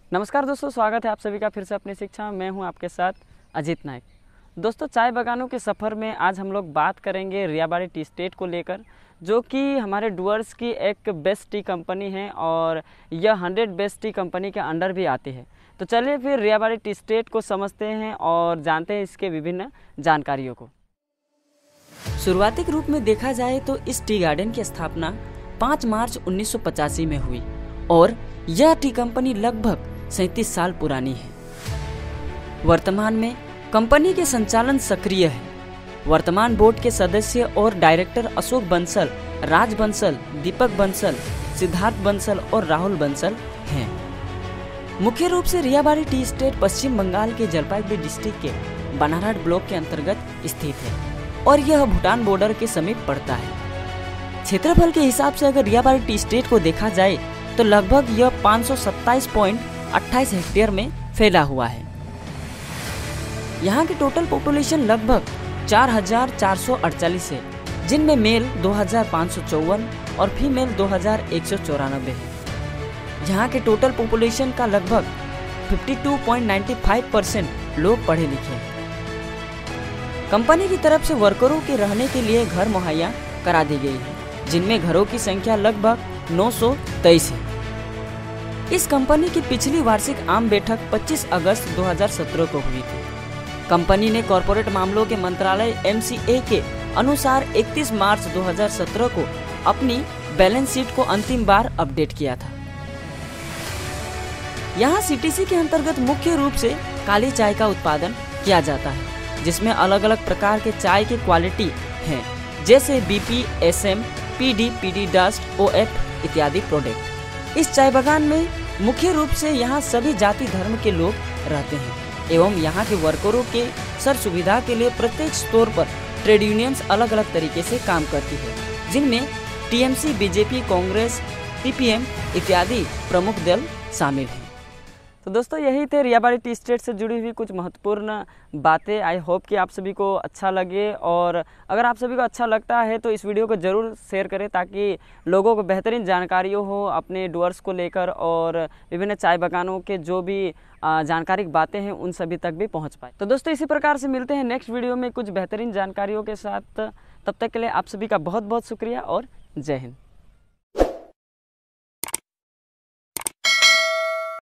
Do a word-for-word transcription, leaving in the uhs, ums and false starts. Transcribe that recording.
नमस्कार दोस्तों, स्वागत है आप सभी का फिर से अपनी शिक्षा। मैं हूं आपके साथ अजीत नायक। दोस्तों, चाय बागानों के सफ़र में आज हम लोग बात करेंगे रियाबाड़ी टी स्टेट को लेकर, जो कि हमारे डुअर्स की एक बेस्ट टी कंपनी है और यह हंड्रेड बेस्ट टी कंपनी के अंडर भी आती है। तो चलिए फिर रियाबाड़ी टी स्टेट को समझते हैं और जानते हैं इसके विभिन्न जानकारियों को। शुरुआती रूप में देखा जाए तो इस टी गार्डन की स्थापना पाँच मार्च उन्नीस सौ पचासी में हुई और यह टी कंपनी लगभग सैंतीस साल पुरानी है। वर्तमान में कंपनी के संचालन सक्रिय है। वर्तमान बोर्ड के सदस्य और डायरेक्टर अशोक बंसल, राज बंसल, दीपक बंसल, सिद्धार्थ बंसल और राहुल बंसल हैं। मुख्य रूप से रियाबाड़ी टी स्टेट पश्चिम बंगाल के जलपाईगुड़ी डिस्ट्रिक्ट के बनारहाट ब्लॉक के अंतर्गत स्थित है और यह भूटान बॉर्डर के समीप पड़ता है। क्षेत्रफल के हिसाब से अगर रियाबाड़ी टी स्टेट को देखा जाए तो लगभग यह पाँच सौ सत्ताईस पॉइंट अट्ठाईस हेक्टेयर में फैला हुआ है। यहाँ की टोटल पॉपुलेशन लगभग चार हजार चार सौ अड़तालीस है, जिनमें मेल दो हजार पाँच सौ चौवन और फीमेल दो हजार एक सौ चौरानबे है। यहाँ के टोटल पॉपुलेशन का लगभग बावन पॉइंट नौ पाँच परसेंट लोग पढ़े लिखे हैं। कंपनी की तरफ से वर्करों के रहने के लिए घर मुहैया करा दी गई है, जिनमें घरों की संख्या लगभग नौ सौ तेईस है। इस कंपनी की पिछली वार्षिक आम बैठक पच्चीस अगस्त दो हजार सत्रह को हुई थी। कंपनी ने कॉरपोरेट मामलों के मंत्रालय एम सी ए के अनुसार इकतीस मार्च दो हजार सत्रह को अपनी बैलेंस शीट को अंतिम बार अपडेट किया था। यहाँ सी टी सी के अंतर्गत मुख्य रूप से काली चाय का उत्पादन किया जाता है, जिसमें अलग अलग प्रकार के चाय की क्वालिटी हैं, जैसे B P, S M, P D, P D dust, O F इत्यादि प्रोडक्ट। इस चाय बागान में मुख्य रूप से यहाँ सभी जाति धर्म के लोग रहते हैं एवं यहाँ के वर्करों के सर सुविधा के लिए प्रत्येक स्टोर पर ट्रेड यूनियंस अलग अलग तरीके से काम करती है, जिनमें T M C, B J P, Congress, T P M इत्यादि प्रमुख दल शामिल हैं। तो दोस्तों, यही थे रियाबाड़ी टी स्टेट से जुड़ी हुई कुछ महत्वपूर्ण बातें। आई होप कि आप सभी को अच्छा लगे, और अगर आप सभी को अच्छा लगता है तो इस वीडियो को ज़रूर शेयर करें ताकि लोगों को बेहतरीन जानकारी हो अपने डुअर्स को लेकर, और विभिन्न चाय बागानों के जो भी जानकारिक बातें हैं उन सभी तक भी पहुंच पाए। तो दोस्तों, इसी प्रकार से मिलते हैं नेक्स्ट वीडियो में कुछ बेहतरीन जानकारियों के साथ। तब तक के लिए आप सभी का बहुत बहुत शुक्रिया और जय हिंद।